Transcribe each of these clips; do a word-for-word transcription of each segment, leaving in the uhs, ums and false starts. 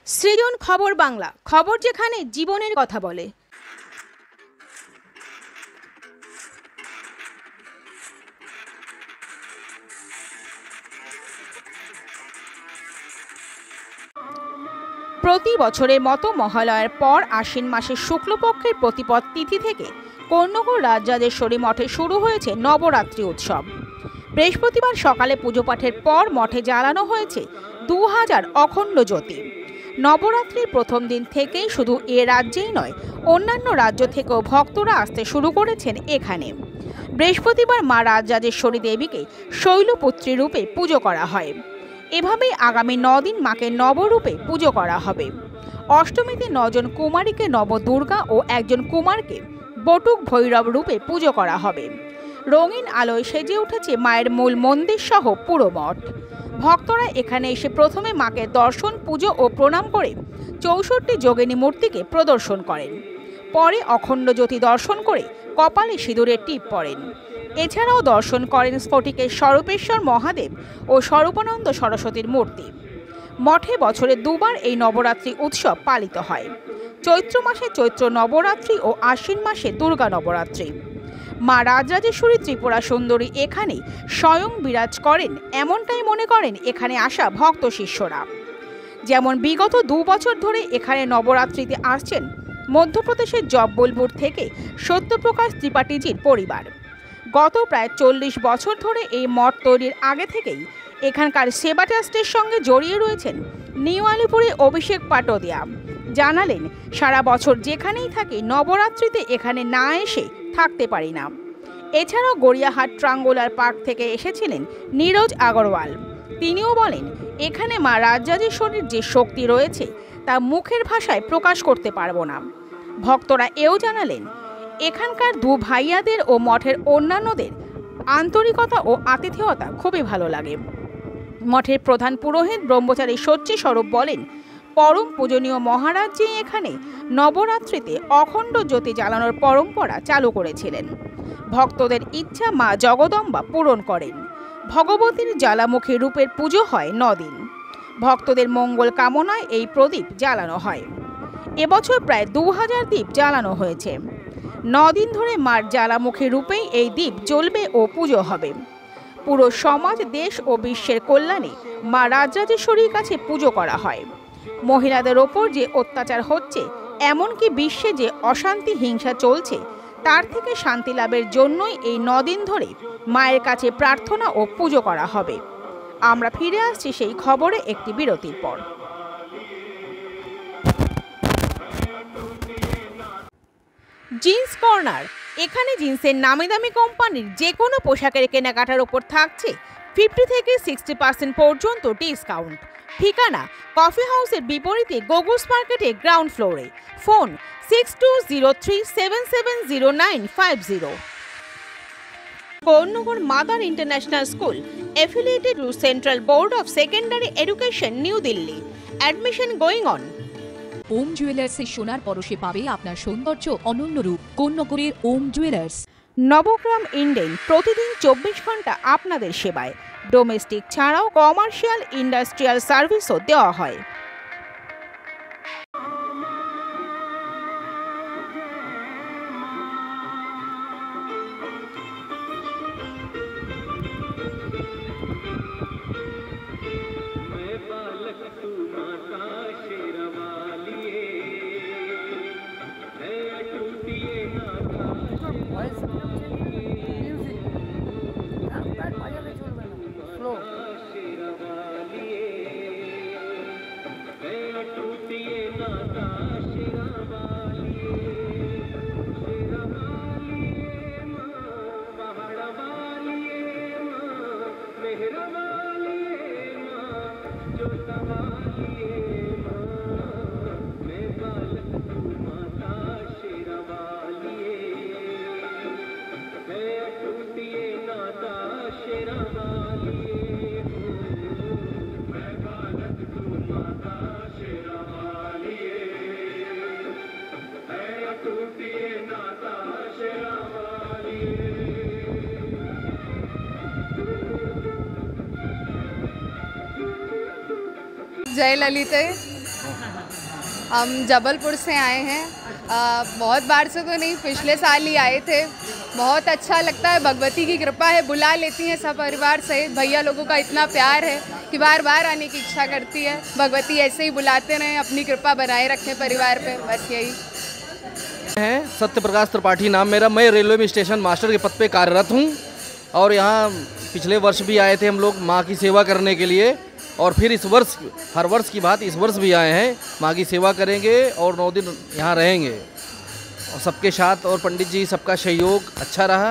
সৃজন খবর বাংলা, খবর যেখানে জীবনের কথা বলে। প্রতি বছরের মতো মহালয়ার পর আশ্বিন মাসের শুক্লপক্ষের প্রতিপদ তিথি থেকে কর্ণগর রাজরাজেশ্বরী মঠে শুরু হয়েছে নবরাত্রি উৎসব। বৃহস্পতিবার সকালে পুজো পাঠের পর মঠে জ্বালানো হয়েছে দু হাজার অখণ্ড জ্যোতি। নবরাত্রির প্রথম দিন থেকেই শুধু এ রাজ্যেই নয়, অন্যান্য রাজ্য থেকেও ভক্তরা আসতে শুরু করেছেন এখানে। বৃহস্পতিবার মা রাজরাজেশ্বরী দেবীকে শৈলপুত্রী রূপে পুজো করা হয়। এভাবেই আগামী নদিন মাকে নবরূপে পুজো করা হবে। অষ্টমীতে নজন কুমারীকে নবদুর্গা ও একজন কুমারকে বটুক ভৈরব রূপে পুজো করা হবে। রঙিন আলোয় সেজে উঠেছে মায়ের মূল মন্দির সহ পুরো মঠ। ভক্তরা এখানে এসে প্রথমে মাকে দর্শন, পুজো ও প্রণাম করে চৌষট্টি যোগিনী মূর্তিকে প্রদর্শন করেন। পরে অখণ্ড জ্যোতি দর্শন করে কপালে সিঁদুরের টিপ পড়েন। এছাড়াও দর্শন করেন স্ফটিকের স্বরূপেশ্বর মহাদেব ও স্বরূপানন্দ সরস্বতীর মূর্তি। মঠে বছরে দুবার এই নবরাত্রি উৎসব পালিত হয়। চৈত্র মাসে চৈত্র নবরাত্রি ও আশ্বিন মাসে দুর্গা নবরাত্রি। মা রাজরাজেশ্বরী ত্রিপুরা সুন্দরী এখানে স্বয়ং বিরাজ করেন, এমনটাই মনে করেন এখানে আসা ভক্ত শিষ্যরা। যেমন বিগত দু বছর ধরে এখানে নবরাত্রিতে আসছেন মধ্যপ্রদেশের জব্বলপুর থেকে সত্যপ্রকাশ ত্রিপাঠীজির পরিবার। গত প্রায় চল্লিশ বছর ধরে এই মঠ তৈরির আগে থেকেই এখানকার সেবা ট্রাস্টের সঙ্গে জড়িয়ে রয়েছেন নিউ আলিপুরে অভিষেক পাটোদিয়া। জানালেন, সারা বছর যেখানেই থাকি নবরাত্রিতে এখানে না এসে থাকতে পারি না। এছাড়াও গড়িয়াহাট ট্রাঙ্গুলার পার্ক থেকে এসেছিলেন নীরজ আগরওয়াল। তিনিও বলেন, এখানে মা রাজরাজেশ্বরীর যে শক্তি রয়েছে তা মুখের ভাষায় প্রকাশ করতে পারবো না। ভক্তরা এও জানালেন, এখানকার দু ভাইয়াদের ও মঠের অন্যান্যদের আন্তরিকতা ও আতিথেয়তা খুবই ভালো লাগে। মঠের প্রধান পুরোহিত ব্রহ্মচারী সচ্চি স্বরূপ বলেন, পরম পূজনীয় মহারাজজি এখানে নবরাত্রিতে অখণ্ড জ্যোতি জ্বালানোর পরম্পরা চালু করেছিলেন। ভক্তদের ইচ্ছা মা জগদম্বা পূরণ করেন। ভগবতীর জ্বালামুখী রূপের পুজো হয় নদিন। ভক্তদের মঙ্গল কামনায় এই প্রদীপ জ্বালানো হয়। এবছর প্রায় দু হাজার দ্বীপ জ্বালানো হয়েছে। নদিন ধরে মার জ্বালামুখী রূপেই এই দ্বীপ জ্বলবে ও পুজো হবে। পুরো সমাজ, দেশ ও বিশ্বের কল্যাণে মা রাজরাজেশ্বরীর কাছে পুজো করা হয়। মহিলাদের ওপর যে অত্যাচার হচ্ছে, এমনকি বিশ্বে যে অশান্তি, হিংসা চলছে, তার থেকে শান্তি লাভের জন্যই এই নদিন ধরে মায়ের কাছে প্রার্থনা ও পুজো করা হবে। আমরা ফিরে আসছি সেই খবরে একটি বিরতির পর। জিন্স কর্নার, এখানে জিন্সের নামি দামি কোম্পানির যে কোনো পোশাকের কেনাকাটার ওপর থাকছে ফিফটি থেকে সিক্সটি পার্সেন্ট পর্যন্ত ডিসকাউন্ট। ঠিকানা কফি হাউসের বিপরীতে গোগুস মার্কেটে গ্রাউন্ড ফ্লোরে। Phone six two zero three seven seven zero nine five zero. Konnagar mother international school affiliated to Central Board of Secondary Education, New Delhi. Admission going on. Om জুয়েলার্সে সোনার পরশে পাবে আপনার সৌন্দর্য অনন্য রূপ। কর্ণগরের ওম জুয়েলার্স। নবগ্রাম ইন্ডেন প্রতিদিন চব্বিশ ঘন্টা আপনাদের সেবায়। ডোমেস্টিক ছাড়াও কমার্শিয়াল, ইন্ডাস্ট্রিয়াল সার্ভিসও দেওয়া হয়। जय ललिते। हम जबलपुर से आए हैं। आ, बहुत बार से तो नहीं, पिछले साल ही आए थे। बहुत अच्छा लगता है, भगवती की कृपा है, बुला लेती हैं सब परिवार सहित। भैया लोगों का इतना प्यार है कि बार बार आने की इच्छा करती है। भगवती ऐसे ही बुलाते रहें, अपनी कृपा बनाए रखें परिवार पे, बस यही है। सत्य प्रकाश त्रिपाठी नाम मेरा। मैं रेलवे में स्टेशन मास्टर के पद पे कार्यरत हूँ और यहाँ पिछले वर्ष भी आए थे हम लोग माँ की सेवा करने के लिए, और फिर इस वर्ष हर वर्ष की बात इस वर्ष भी आए हैं। माँ की सेवा करेंगे और नौ दिन यहाँ रहेंगे और सबके साथ, और पंडित जी सबका सहयोग अच्छा रहा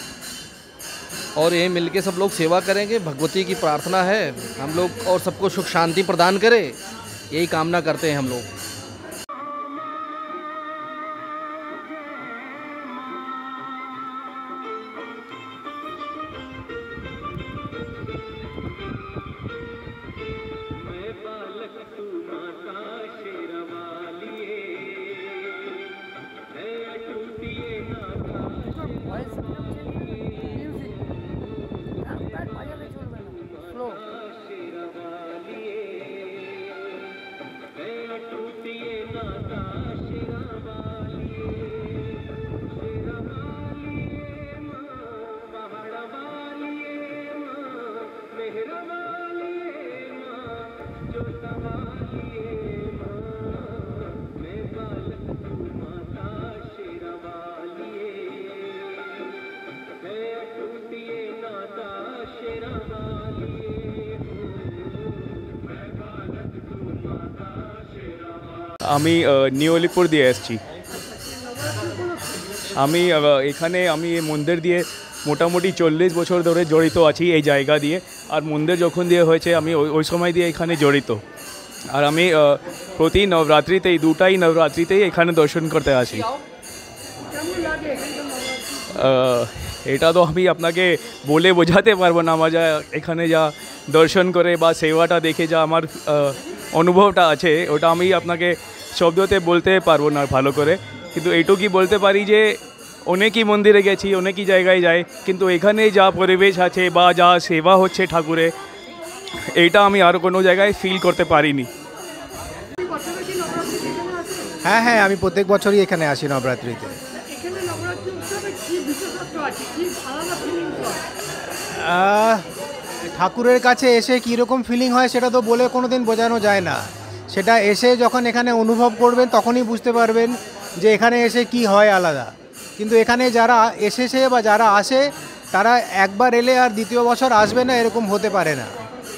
और यही मिलके सब लोग सेवा करेंगे। भगवती की प्रार्थना है हम लोग और सबको सुख शांति प्रदान करे, यही कामना करते हैं हम लोग। আমি নিউ আলিপুর দিয়ে এসেছি। আমি এখানে আমি এই মন্দির দিয়ে মোটামুটি চল্লিশ বছর ধরে জড়িত আছি এই জায়গা দিয়ে। আর মন্দির যখন দিয়ে হয়েছে আমি ওই সময় দিয়ে এখানে জড়িত। আর আমি প্রতি নবরাত্রিতেই দুটাই নবরাত্রিতেই এখানে দর্শন করতে আসি। এটা তো আমি আপনাকে বলে বোঝাতে পারবো না। আমার যা এখানে যা দর্শন করে বা সেবাটা দেখে যা আমার অনুভবটা আছে ওটা আমি আপনাকে শব্দতে বলতে পারবো না ভালো করে, কিন্তু এইটুকুই বলতে পারি যে অনেকই মন্দিরে গেছি, অনেকই জায়গায় যাই, কিন্তু এখানে যা পরিবেশ আছে বা যা সেবা হচ্ছে ঠাকুরে, এইটা আমি আর কোনো জায়গায় ফিল করতে পারিনি। হ্যাঁ হ্যাঁ আমি প্রত্যেক বছরই এখানে আসি নবরাত্রিতে। ঠাকুরের কাছে এসে কীরকম ফিলিং হয় সেটা তো বলে কোনো দিন বোঝানো যায় না। সেটা এসে যখন এখানে অনুভব করবেন তখনই বুঝতে পারবেন যে এখানে এসে কি হয় আলাদা। কিন্তু এখানে যারা এসেছে বা যারা আসে তারা একবার এলে আর দ্বিতীয় বছর আসবে না এরকম হতে পারে না।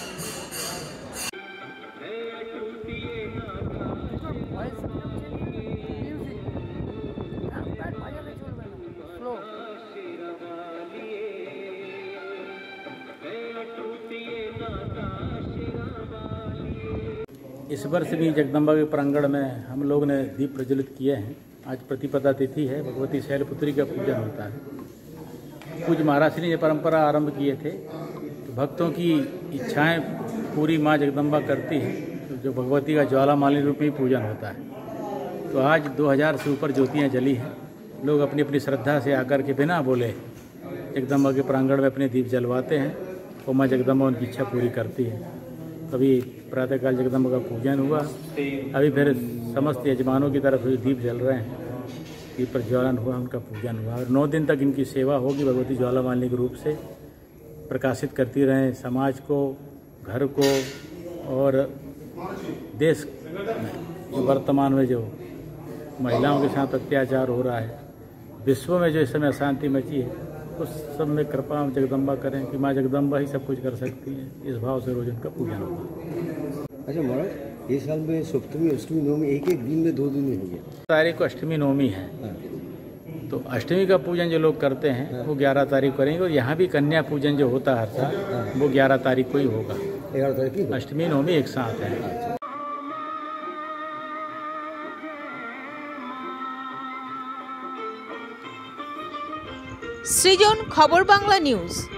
इस वर्ष भी जगदम्बा के प्रांगण में हम लोग ने दीप प्रज्वलित किए हैं। आज प्रतिपदा तिथि है, भगवती शैलपुत्री का पूजन होता है। पूज्य महाराज ने ये परंपरा आरंभ किए थे। तो भक्तों की इच्छाएं पूरी माँ जगदम्बा करती हैं, तो जो भगवती का ज्वालामाली रूप में पूजन होता है। तो आज दो हज़ार से ऊपर ज्योतियाँ जली हैं। लोग अपनी अपनी श्रद्धा से आकर के बिना बोले जगदम्बा के प्रांगण में अपने दीप जलवाते हैं और माँ जगदम्बा उनकी इच्छा पूरी करती है। अभी प्रातःकाल जगदम्बा का पूजन हुआ, अभी फिर समस्त यजमानों की तरफ दीप जल रहे हैं, दीप प्रज्वलन हुआ, उनका पूजन हुआ और नौ दिन तक इनकी सेवा होगी। भगवती ज्वालामालिनी के रूप से प्रकाशित करती रहें समाज को, घर को और देश में वर्तमान में जो महिलाओं के साथ अत्याचार हो रहा है, विश्व में जो इस समय अशांति मची है, उस सब में कृपा जगदम्बा करें कि माँ जगदम्बा ही सब कुछ कर सकती हैं। इस भाव से रोज उनका पूजन होगा। अच्छा महाराज, इस साल में सप्तमी अष्टमी नवमी एक एक दिन में दो दिन में हो गया। तारीख को अष्टमी नवमी है, तो अष्टमी का पूजन जो लोग करते हैं वो ग्यारह तारीख करेंगे और यहाँ भी कन्या पूजन जो होता है हर साल वो ग्यारह तारीख को ही होगा। ग्यारह तारीख की अष्टमी नवमी एक साथ है। সৃজন, খবর বাংলা নিউজ।